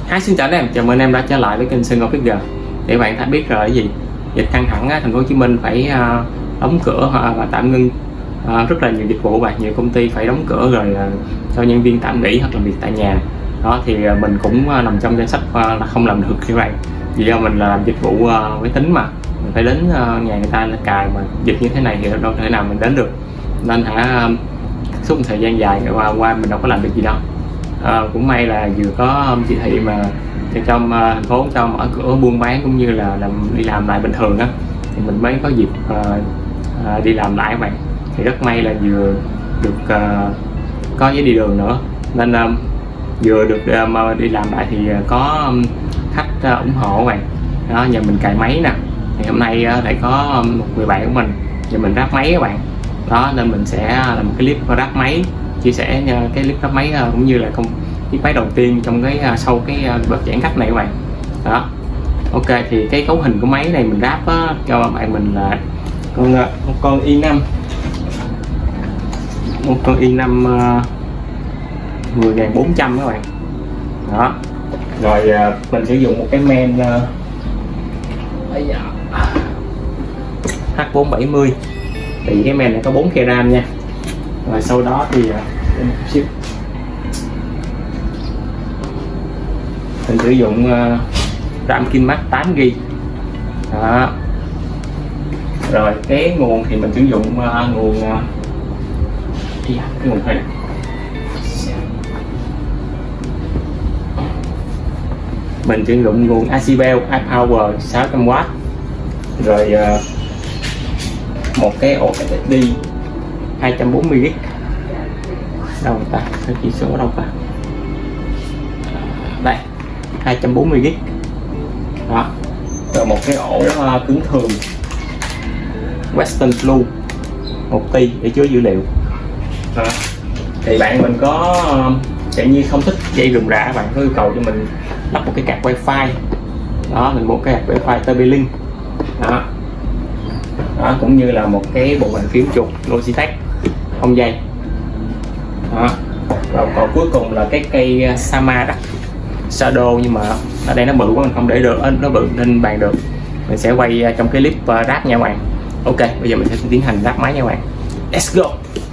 Xin chào anh em, chào mừng anh em đã trở lại với kênh Sơn Ngọc Figure. Để bạn thấy biết rồi cái gì dịch căng thẳng á, thành phố Hồ Chí Minh phải đóng cửa và tạm ngưng rất là nhiều dịch vụ, và nhiều công ty phải đóng cửa rồi cho nhân viên tạm nghỉ hoặc làm việc tại nhà. Đó thì mình cũng nằm trong danh sách là không làm được như vậy, vì mình là làm dịch vụ máy tính mà mình phải đến nhà người ta là cài, mà dịch như thế này thì đâu thể nào mình đến được, nên suốt một thời gian dài qua mình đâu có làm được gì đâu. Cũng may là vừa có chỉ thị mà trong thành phố cho mở cửa buôn bán cũng như là đi làm lại bình thường á, thì mình mới có dịp đi làm lại các bạn. Thì rất may là vừa được có giấy đi đường nữa, nên vừa được đi làm lại thì có khách ủng hộ các bạn. Đó, nhờ mình cài máy nè, thì hôm nay lại có một người bạn của mình nhờ mình ráp máy các bạn. Đó nên mình sẽ làm một cái clip ráp máy, chia sẻ cái clip ráp máy cũng như là chiếc máy đầu tiên trong cái sau cái đợt giãn cách này các bạn. Đó, ok, thì cái cấu hình của máy này mình ráp cho bạn mình là một con i5 10.400 các bạn. Đó, rồi mình sử dụng một cái men H470, thì cái men này có 4 GB RAM nha. Rồi sau đó thì mình sử dụng RAM Kinmax 8GB. Đó, rồi cái nguồn thì mình sử dụng nguồn cái nguồn này mình sử dụng nguồn Acibel iPower 600W, rồi một cái ổ SSD 240GB. đâu ta, cái chỉ số đâu ta, đây 240GB. Đó, rồi một cái ổ cứng thường Western Blue 1TB để chứa dữ liệu. Đó, thì bạn mình có chạy như không thích dây rườm rà, bạn có yêu cầu cho mình lắp một cái card wifi. Đó, mình mua cái card wifi TP-Link. Đó. Đó, cũng như là một cái bộ bàn phím chuột Logitech không dây. Đó, rồi còn cuối cùng là cái cây Sama Dark Shadow, nhưng mà ở đây nó bự quá mình không để được, nó bự nên bàn được. Mình sẽ quay trong cái clip ráp nha các bạn. Ok, bây giờ mình sẽ tiến hành ráp máy nha các bạn. Let's go.